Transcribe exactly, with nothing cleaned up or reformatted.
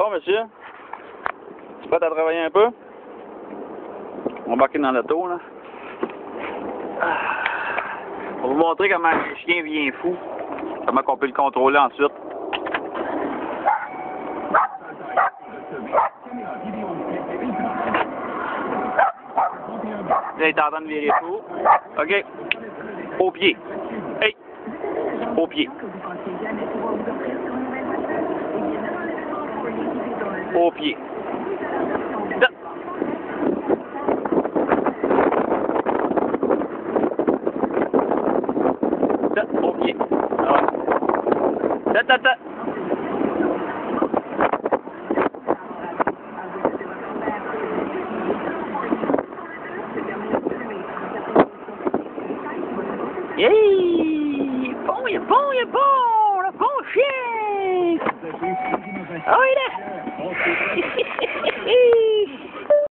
Bon, monsieur, tu es prêt à travailler un peu? On va embarquer dans l'auto, là. On va vous montrer comment le chien vient fou. Comment on peut le contrôler ensuite. Là, il est en train de virer fou. OK. Au pied. Hey! Au pied. Au pied. Da. Da. Au pied. Ah ouais. Da, da, da. Hey! Il est bon, il est bon, il est bon! Le bon chien! Ah oui, là!